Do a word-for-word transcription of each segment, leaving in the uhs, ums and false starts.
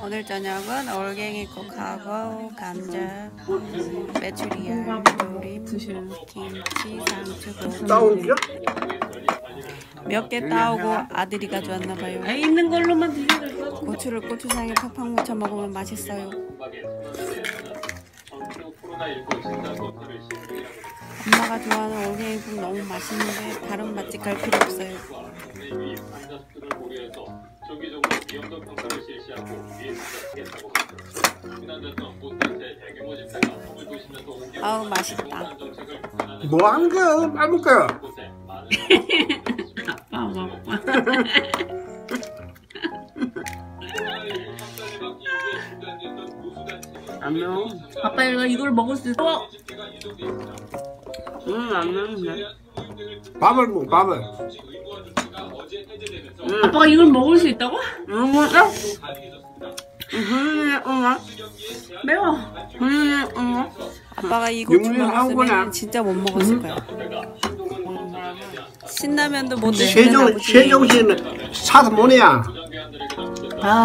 오늘 저녁은 올갱이국하고 감자, 메추리알, 조림, 김치, 상추, 따오기요? 몇 개 따오고 아들이 가져왔나봐요. 있는 걸로만 드셔도 고추를 고추장에 팍팍 묻혀 먹으면 맛있어요. 엄마가 좋아하는 올갱이국 너무 맛있는데 다른 맛집 갈 필요 없어요. 아우 맛있다. 뭐 하는 거야? 빨리 먹어요. 아빠 먹어. 안녕. 아빠 이거 이걸 먹을 수 있어? 응, 안 먹는데. 밥을 먹어, 밥을. 응. 아빠가 이걸 먹을 수 있다고? 응, 먹어? 응, 엄마. 매워. 응, 엄마. 아빠가 이 고추 먹었으면 진짜 못 먹었을 거야. 신라면도 못 드시는 세종, 아버지. 세종시는 사서 뭐냐? 아.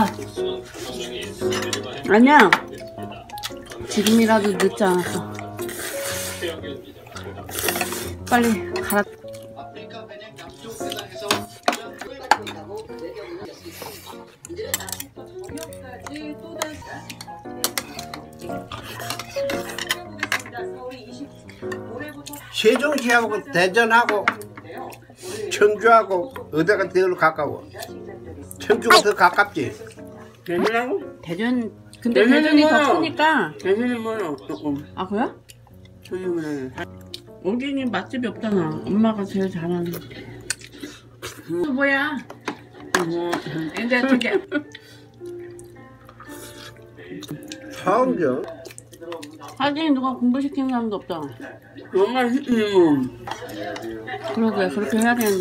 아니야. 지금이라도 늦지 않았어. 빨리 갈아. 세종시하고 대전하고 청주하고 어디가 더 가까워? 청주가 더 가깝지? 대전하고? 대전. 근데 대전이 더 크니까. 대전은 뭐야? 조금. 아 그래? 대전은. 여기는 맛집이 없잖아. 엄마가 제일 잘하는. 또 뭐야? 뭐 이제 어떻게? 성경. 하긴 누가 공부시키는 사람도 없잖아. 엄마 시키면. 그러게 그렇게 해야 되는데.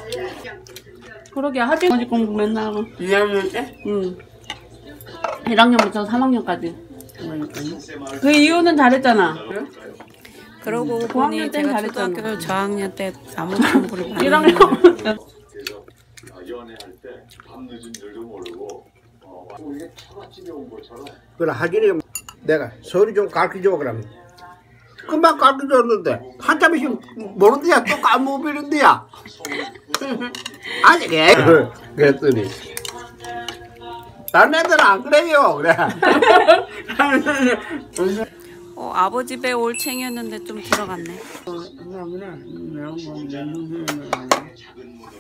그러게 하긴 아직 공부 맨날 하고. 이 학년 때? 응. 일 학년부터 삼 학년까지. 그 이유는 잘했잖아. 그래? 그러고 보니 제가 잘했잖아. 초등학교 저학년 때 아무 공부를 많이 일 학년. 그래 하진이 내가 서울이 좀 가르쳐줘 그러면 금방 가르쳐줬는데 한참 있으면 모른대야 또 까먹으는데야 아직 애 그랬더니 다른 애들은 안 그래요 그래. 어, 아버지 배 올챙이였는데 좀 들어갔네. 어,